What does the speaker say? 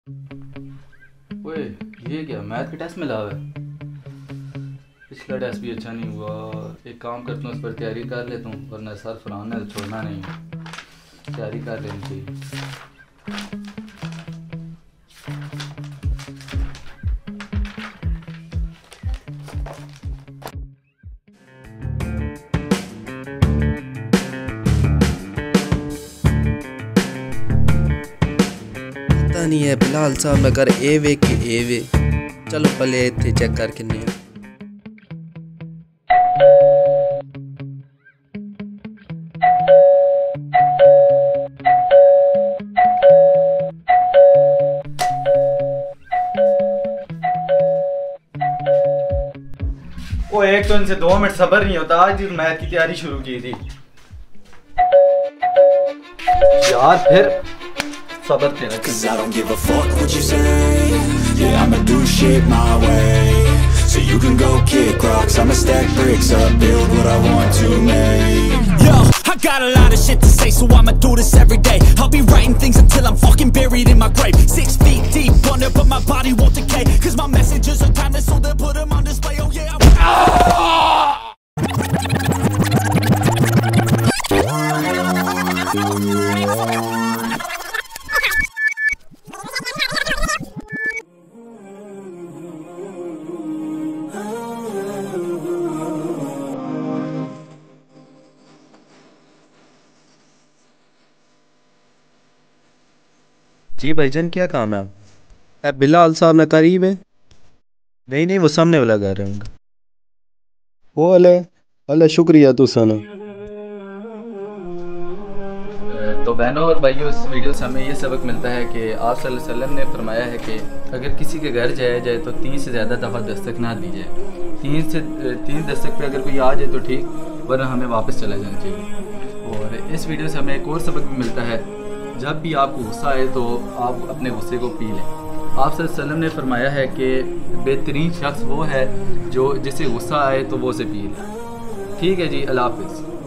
ओए, ये क्या मैथ के टेस्ट में ला है? पिछला टेस्ट भी अच्छा नहीं हुआ। एक काम करता हूँ, उस पर तैयारी कर लेता हूँ, वरना सर फराना है तो छोड़ना नहीं है। तैयारी कर लेनी चाहिए। पता नहीं है बिलाल साहब नगर ए वे कि ए वे। चलो पहले इतने चेक करके नहीं ओ एक तो इनसे 2 मिनट सब्र नहीं होता। आज मैथ की तैयारी शुरू की थी यार, फिर सब्र तेरा। Cause I don't give a fuck what you say. Yeah, I'ma do shit my way. So you can go kick rocks, I'ma stack bricks up, build what I want to make. Yo, I got a lot of shit to say, so I'ma do this every day. I'll be writing things until I'm fucking buried in my grave. 6 feet deep under, but my body won't decay. Cause my messages are timeless, so they'll put them on display. Oh yeah, जी भाईजान, क्या काम है आप? बिलाल साहब ना करीब है। नहीं नहीं, वो सामने वाला घर है उनका। वो अले अले शुक्रिया तुसाना। तो बहनों और भाइयों, इस वीडियो से हमें ये सबक मिलता है कि आप सल्लल्लाहु अलैहि वसल्लम ने फरमाया है कि अगर किसी के घर जाया जाए तो 3 से ज़्यादा दफ़ा दस्तक ना दी जाए। 3 दस्तक पे अगर कोई आ जाए तो ठीक, वरना हमें वापस चला जाना चाहिए। और इस वीडियो से हमें एक और सबक भी मिलता है, जब भी आपको गुस्सा आए तो आप अपने गुस्से को पी लें। आप सल्लल्लाहु अलैहि वसल्लम ने फरमाया है कि बेहतरीन शख्स वो है जो जिसे गुस्सा आए तो वो उसे पी ले। ठीक है जी, अल्लाह हाफ़िज़।